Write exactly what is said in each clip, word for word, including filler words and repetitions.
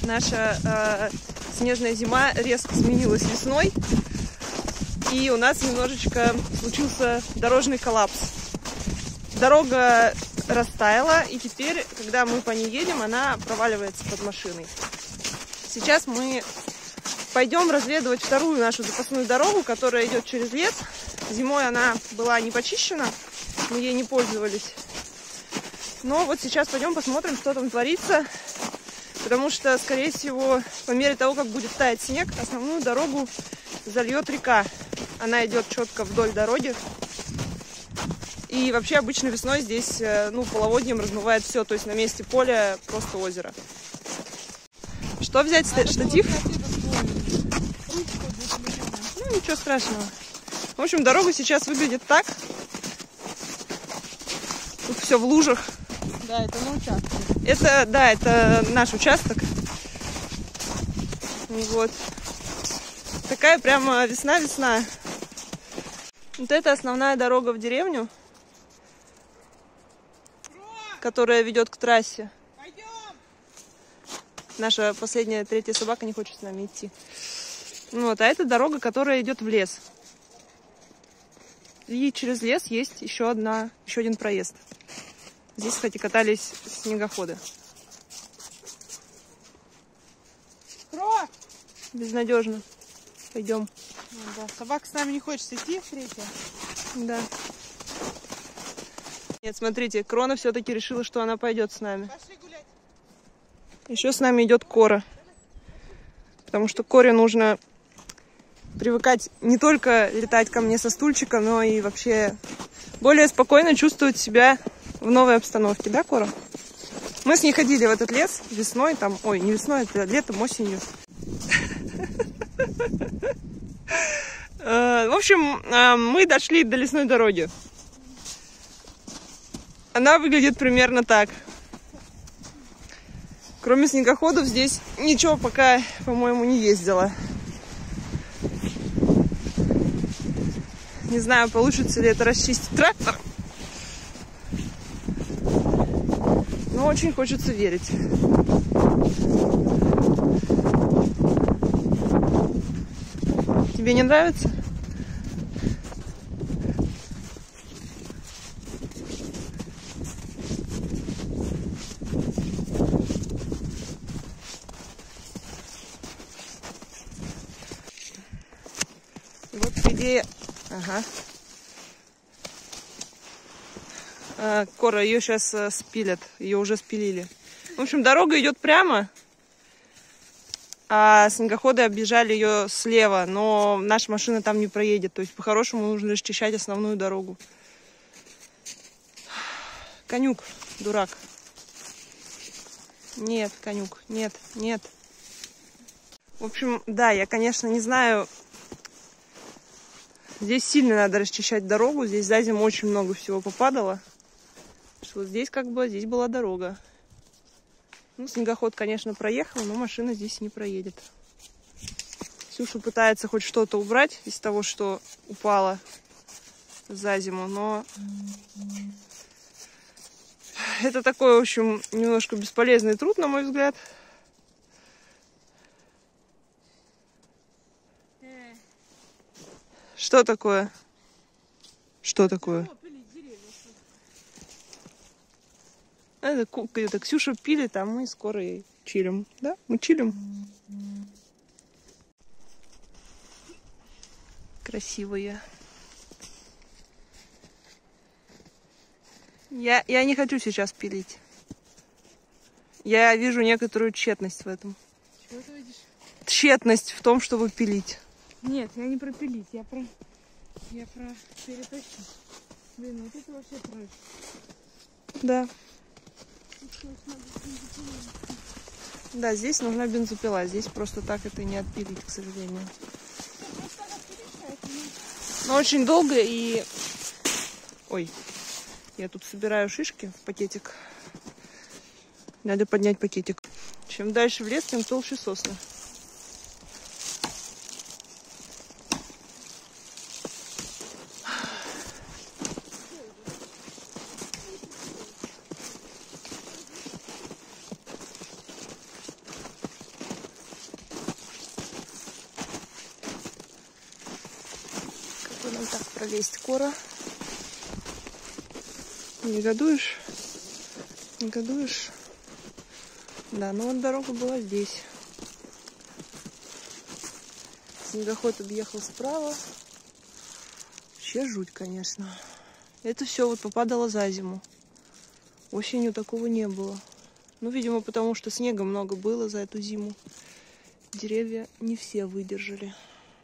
наша э, снежная зима резко сменилась весной, и у нас немножечко случился дорожный коллапс. Дорога растаяла, и теперь, когда мы по ней едем, она проваливается под машиной. Сейчас мы пойдем разведывать вторую нашу запасную дорогу, которая идет через лес. Зимой она была не почищена, мы ей не пользовались. Но вот сейчас пойдем посмотрим, что там творится, потому что, скорее всего, по мере того, как будет таять снег, основную дорогу зальет река. Она идет четко вдоль дороги. И вообще обычно весной здесь, ну, половодьем размывает все, то есть на месте поля просто озеро. Что взять? Штатив? Ну, ничего страшного. В общем, дорога сейчас выглядит так. Тут все в лужах. Да, это на участке. Это, да, это наш участок. Вот. Такая прямо весна-весна. Вот это основная дорога в деревню, которая ведет к трассе. Пойдем! Наша последняя, третья собака не хочет с нами идти. Вот, а это дорога, которая идет в лес. И через лес есть еще одна, еще один проезд. Здесь, кстати, катались снегоходы. Кровь! Безнадежно. Пойдем. Ну, да. Собака с нами не хочет идти, третья. Да. Нет, смотрите, Крона все-таки решила, что она пойдет с нами. Пошли гулять. Еще с нами идет Кора. Потому что Коре нужно привыкать не только летать ко мне со стульчика, но и вообще более спокойно чувствовать себя в новой обстановке. Да, Кора? Мы с ней ходили в этот лес весной, там, ой, не весной, это летом, осенью. В общем, мы дошли до лесной дороги. Она выглядит примерно так. Кроме снегоходов здесь ничего пока, по-моему, не ездило. Не знаю, получится ли это расчистить трактор. Но очень хочется верить. Тебе не нравится? Вот идея. Ага. А, Кора, ее сейчас а, спилят. Ее уже спилили. В общем, дорога идет прямо. А снегоходы объезжали ее слева. Но наша машина там не проедет. То есть, по-хорошему, нужно расчищать основную дорогу. Конюк, дурак. Нет, Конюк, нет, нет. В общем, да, я, конечно, не знаю. Здесь сильно надо расчищать дорогу. Здесь за зиму очень много всего попадало. Вот здесь как бы, здесь была дорога. Ну, снегоход, конечно, проехал, но машина здесь не проедет. Ксюша пытается хоть что-то убрать из того, что упало за зиму, но это такой, в общем, немножко бесполезный труд, на мой взгляд. Что такое? Что такое? Это, это Ксюша пилит, а мы скоро и чилим. Да? Мы чилим. Красивые. Я, я не хочу сейчас пилить. Я вижу некоторую тщетность в этом. Чего ты видишь? Тщетность в том, чтобы пилить. Нет, я не про пилить, я про... Я про перетащить. Блин, вот это вообще трэш. Да. Да, здесь нужна бензопила. Здесь просто так это не отпилить, к сожалению. Но очень долго и... Ой, я тут собираю шишки в пакетик. Надо поднять пакетик. Чем дальше в лес, тем толще сосны. пролезть, Кора. Негодуешь? Негодуешь? Да, ну вот дорога была здесь. Снегоход объехал справа. Вообще жуть, конечно. Это все вот попадало за зиму. Осенью такого не было. Ну, видимо, потому что снега много было за эту зиму. Деревья не все выдержали.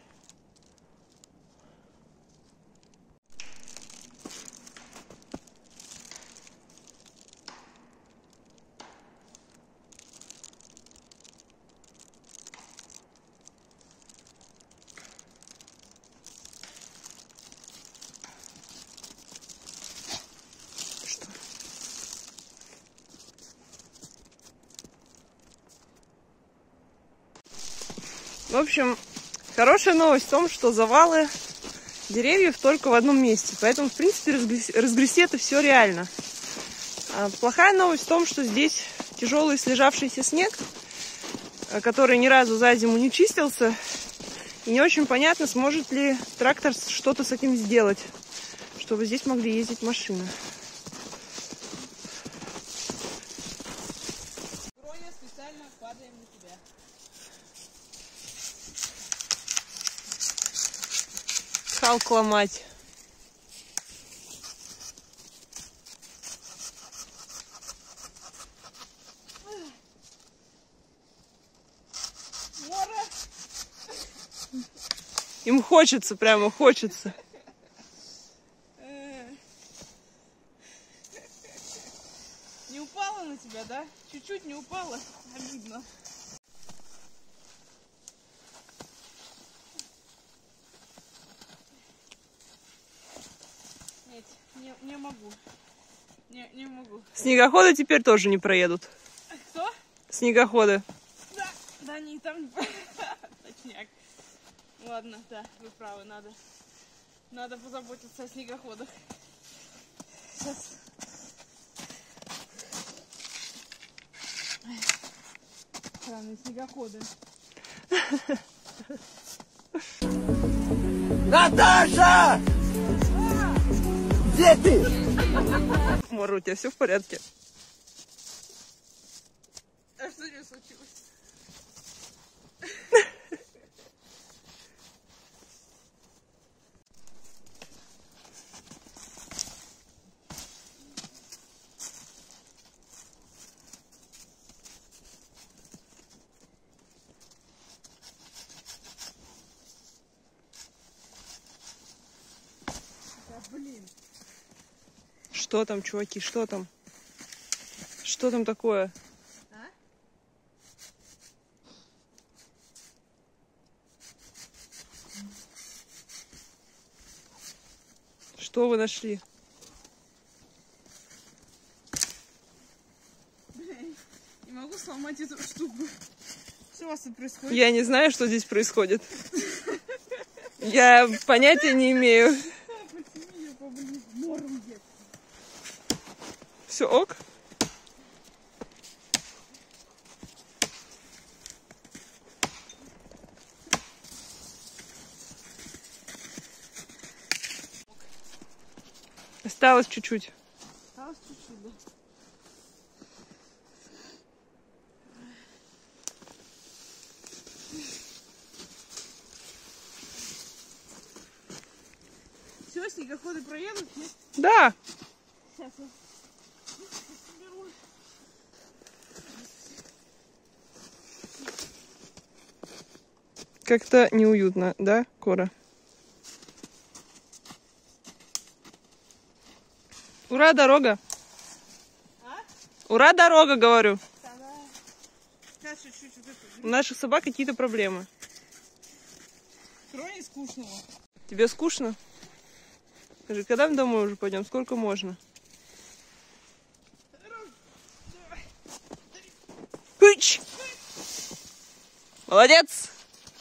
В общем, хорошая новость в том, что завалы деревьев только в одном месте. Поэтому, в принципе, разгрести, разгрести это все реально. А плохая новость в том, что здесь тяжелый слежавшийся снег, который ни разу за зиму не чистился. И не очень понятно, сможет ли трактор что-то с этим сделать, чтобы здесь могли ездить машины. Броня, специально падаем на тебя. Халк ломать. Мора! Им хочется, прямо хочется. Не упала на тебя, да? Чуть-чуть не упала. Обидно. Нет, не, не могу. Не, не могу. Снегоходы теперь тоже не проедут. Кто? Снегоходы. Да, да, они там не точняк. Ладно, да, вы правы, надо. Надо позаботиться о снегоходах. Сейчас. Странные снегоходы. Наташа! Где ты? Мора, у тебя все в порядке? А что не случилось? Блин. Что там, чуваки, что там? Что там такое? А? Что вы нашли? Блин, не могу сломать эту штуку. Что у вас тут происходит? Я не знаю, что здесь происходит. Я понятия не имею. Все ок? Осталось чуть-чуть. Осталось чуть-чуть, да. Все, снегоходы проедут? Нет? Да. Сейчас я беру. Как-то неуютно, да, Кора? Ура, дорога! А? Ура, дорога, говорю! Да-да. Сейчас чуть-чуть вот это. У наших собак какие-то проблемы. Кроме скучного. Тебе скучно? Скажи, когда мы домой уже пойдем? Сколько можно? Пыч! Молодец!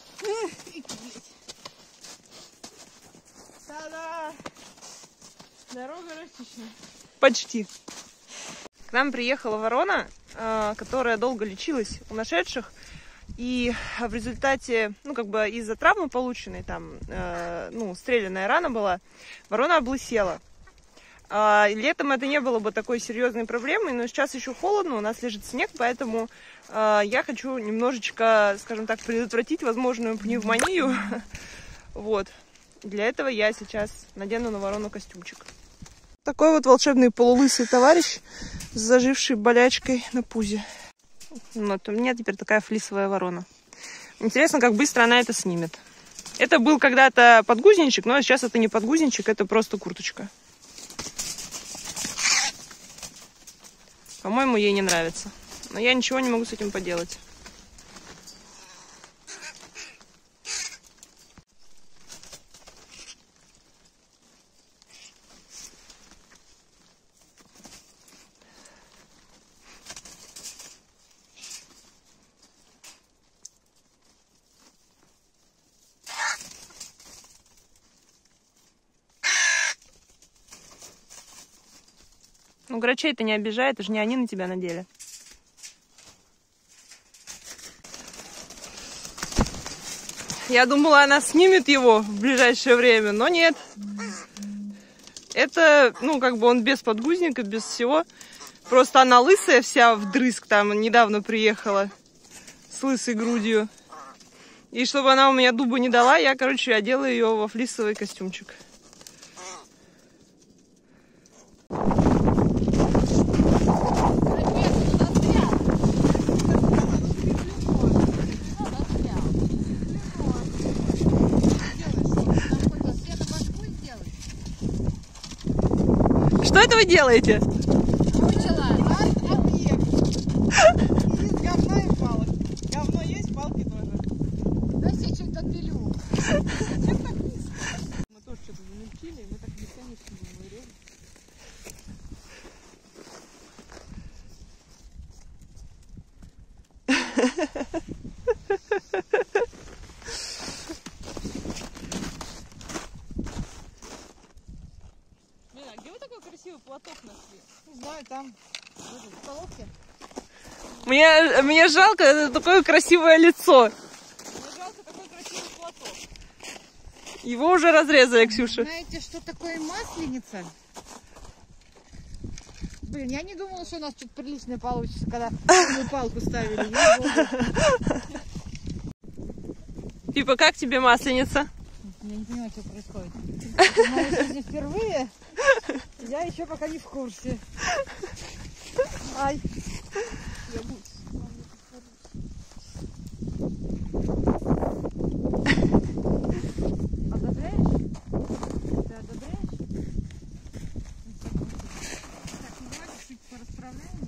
Та-да! Дорога расчищена. Почти. К нам приехала ворона, которая долго лечилась у нашедших. И в результате, ну, как бы из-за травмы полученной, там, э, ну, стрелянная рана была, ворона облысела. А, летом это не было бы такой серьезной проблемой, но сейчас еще холодно, у нас лежит снег, поэтому э, я хочу немножечко, скажем так, предотвратить возможную пневмонию. Вот. Для этого я сейчас надену на ворону костюмчик. Такой вот волшебный полулысый товарищ с зажившей болячкой на пузе. Вот, у меня теперь такая флисовая ворона. Интересно, как быстро она это снимет. Это был когда-то подгузничек, но сейчас это не подгузничек, это просто курточка. По-моему, ей не нравится. Но я ничего не могу с этим поделать. Ну, грачей-то не обижай, это же не они на тебя надели. Я думала, она снимет его в ближайшее время, но нет. Это, ну, как бы он без подгузника, без всего. Просто она лысая вся вдрызг, там недавно приехала с лысой грудью. И чтобы она у меня дуба не дала, я, короче, одела ее во флисовый костюмчик. Что это вы делаете? Из говна и палок. Говно есть, палки тоже. Да все что-то отбелю. Мы тоже что-то замельчили, мы так бесконечно будем вырезать. Блин, а где вы такой красивый платок нашли? Не знаю, там в столовке. Мне, мне жалко, это такое красивое лицо. Мне жалко такой красивый платок. Его уже разрезали, Ксюша. Знаете, что такое масленица? Блин, я не думала, что у нас что-то приличное получится, когда мы палку ставили. Типа, как тебе масленица? Я не понимаю, что происходит. Это в моей жизни впервые. Я еще пока не в курсе. Ай. Одобряешь? Ты одобряешь? Так, ну давайте чуть порасправляем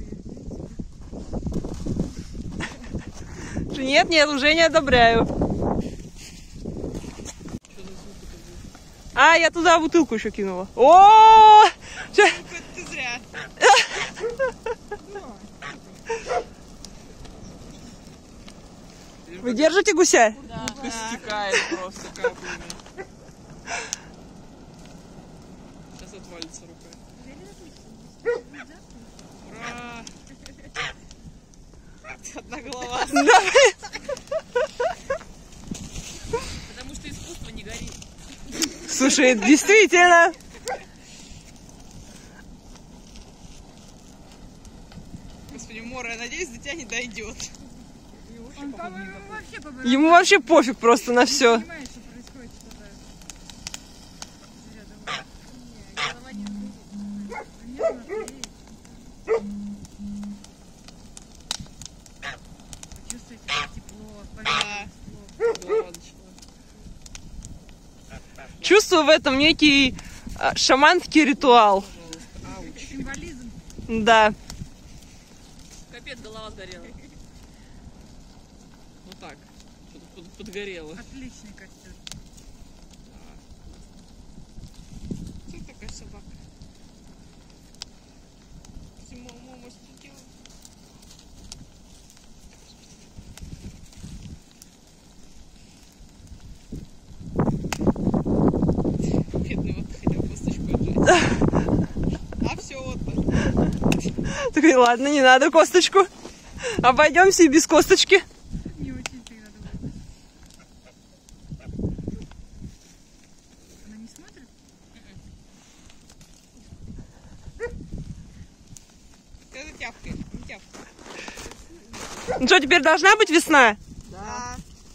ее. Нет, нет, уже не одобряю. А, я туда бутылку еще кинула. О! Ты зря. Вы держите гуся? Да. Стекает просто каплями. Сейчас отвалится рука. Ура! Одна голова. Потому что искусство не горит. Слушай, действительно. Господи, Мора, я надеюсь, до тебя не дойдет. Он, по-моему, вообще по Ему вообще пофиг просто на все. Не понимает, что происходит что-то. Голова не отходит. Почувствуйте, как тепло, поверхность. Чувствую в этом некий а, шаманский ритуал. Символизм. Да. Капец, голова сгорела. Ну так, что-то под, подгорело. Отличный костюм. Кто такая собака? Зимой мама студила. Бедный, вот хотел косточку отжать. А все, вот так. Такой, ладно, не надо косточку. Обойдемся и без косточки. Не очень. Ну что, теперь должна быть весна? Да.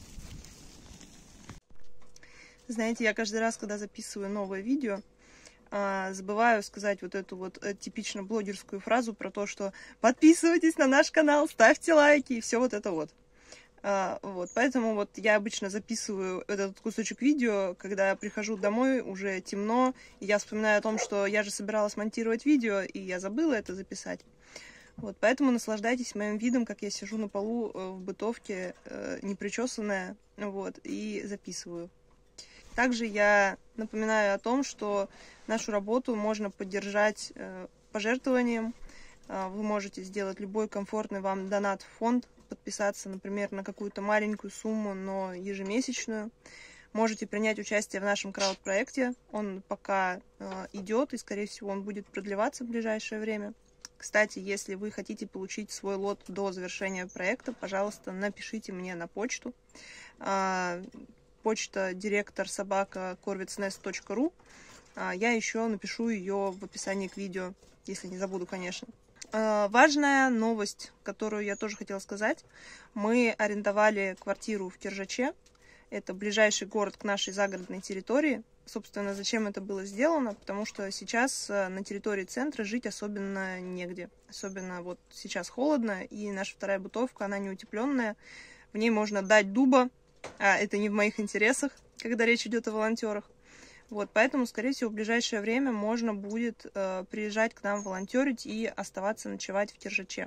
Знаете, я каждый раз, когда записываю новое видео, забываю сказать вот эту вот типично блогерскую фразу про то, что подписывайтесь на наш канал, ставьте лайки и все вот это вот. Вот, поэтому вот я обычно записываю этот кусочек видео, когда я прихожу домой, уже темно, и я вспоминаю о том, что я же собиралась монтировать видео, и я забыла это записать. Вот, поэтому наслаждайтесь моим видом, как я сижу на полу в бытовке, непричесанная, вот, и записываю. Также я напоминаю о том, что нашу работу можно поддержать пожертвованием. Вы можете сделать любой комфортный вам донат в фонд, подписаться, например, на какую-то маленькую сумму, но ежемесячную. Можете принять участие в нашем крауд-проекте. Он пока э, идет, и, скорее всего, он будет продлеваться в ближайшее время. Кстати, если вы хотите получить свой лот до завершения проекта, пожалуйста, напишите мне на почту. Э, почта директор собака корвицнест точка ру. Э, я еще напишу ее в описании к видео, если не забуду, конечно. Важная новость, которую я тоже хотела сказать. Мы арендовали квартиру в Киржаче. Это ближайший город к нашей загородной территории. Собственно, зачем это было сделано? Потому что сейчас на территории центра жить особенно негде. Особенно вот сейчас холодно, и наша вторая бытовка, она не утепленная. В ней можно дать дуба, а это не в моих интересах, когда речь идет о волонтерах. Вот, поэтому, скорее всего, в ближайшее время можно будет э, приезжать к нам волонтерить и оставаться ночевать в Киржаче.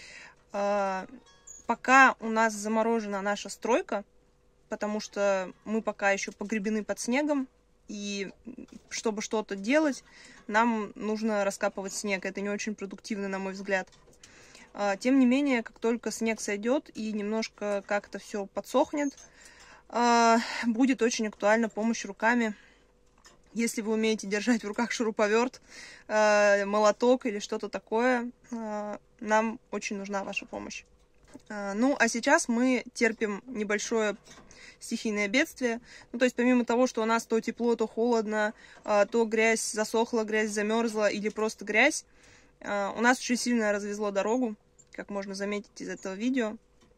Э, пока у нас заморожена наша стройка, потому что мы пока еще погребены под снегом, и чтобы что-то делать, нам нужно раскапывать снег. Это не очень продуктивно, на мой взгляд. Э, тем не менее, как только снег сойдет и немножко как-то все подсохнет, э, будет очень актуальна помощь руками. Если вы умеете держать в руках шуруповерт, э, молоток или что-то такое, э, нам очень нужна ваша помощь. Э, ну, а сейчас мы терпим небольшое стихийное бедствие. Ну, то есть, помимо того, что у нас то тепло, то холодно, э, то грязь засохла, грязь замерзла или просто грязь, э, у нас очень сильно развезло дорогу, как можно заметить из этого видео.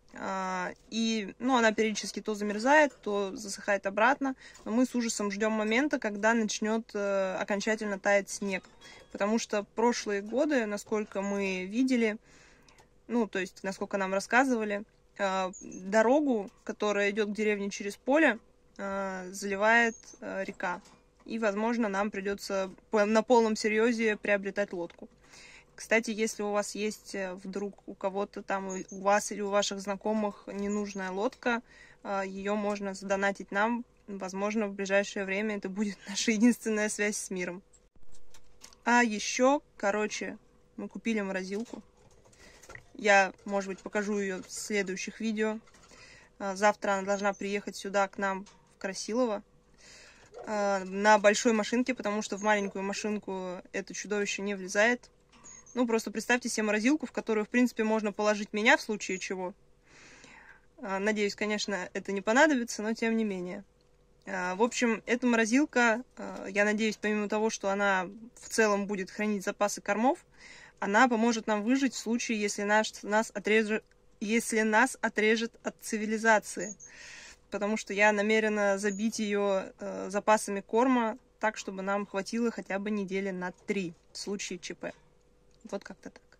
И, ну, она периодически то замерзает, то засыхает обратно. Но мы с ужасом ждем момента, когда начнет э, окончательно таять снег. Потому что прошлые годы, насколько мы видели, ну, то есть, насколько нам рассказывали, э, дорогу, которая идет к деревне через поле, э, заливает э, река. И, возможно, нам придется на полном серьезе приобретать лодку. Кстати, если у вас есть вдруг у кого-то там, у вас или у ваших знакомых ненужная лодка, ее можно задонатить нам. Возможно, в ближайшее время это будет наша единственная связь с миром. А еще, короче, мы купили морозилку. Я, может быть, покажу ее в следующих видео. Завтра она должна приехать сюда к нам в Красилово на большой машинке, потому что в маленькую машинку это чудовище не влезает. Ну, просто представьте себе морозилку, в которую, в принципе, можно положить меня в случае чего. Надеюсь, конечно, это не понадобится, но тем не менее. В общем, эта морозилка, я надеюсь, помимо того, что она в целом будет хранить запасы кормов, она поможет нам выжить в случае, если нас, нас, отрежет, если нас отрежет от цивилизации. Потому что я намерена забить ее запасами корма так, чтобы нам хватило хотя бы недели на три в случае ЧП. Вот как-то так.